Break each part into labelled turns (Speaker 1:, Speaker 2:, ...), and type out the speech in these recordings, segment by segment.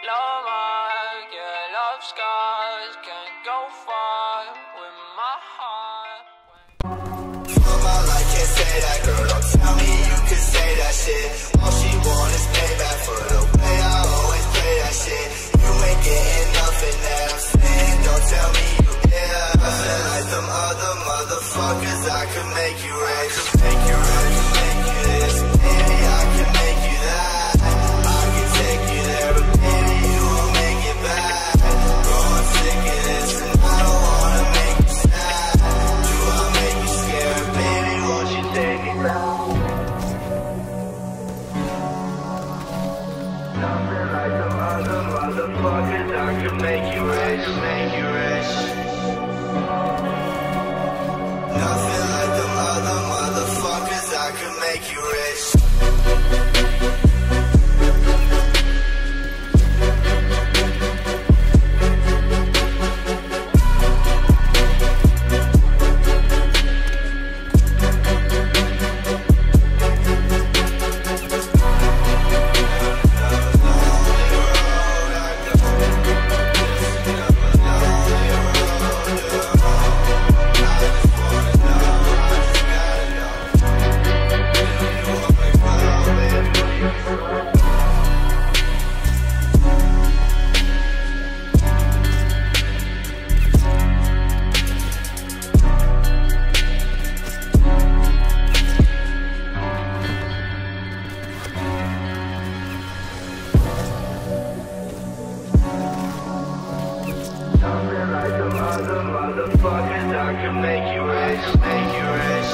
Speaker 1: Love mark, yeah, love scars can't go far with my heart.
Speaker 2: For my life, can't say that, girl. Don't tell me you can say that shit. All she want is payback for the way I always play that shit. You ain't getting nothing that I'm saying. Don't tell me you care. Nothing like them other motherfuckers. I could make you rich, make you rich, make you this. Baby, I can make you that. I can take you there, but baby, you won't make it back. Bro, I'm sick of this, and I don't wanna make you sad. Do I make you scared, baby? Won't you take me back? Nothing like them other motherfuckers. I can make you rich, make you rich. Nothing like them other motherfuckers. I can make you rich. Nothing like them other motherfuckers. I can make you rich, make you rich.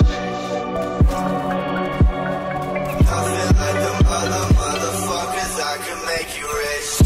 Speaker 2: Nothing like them other motherfuckers. I can make you rich.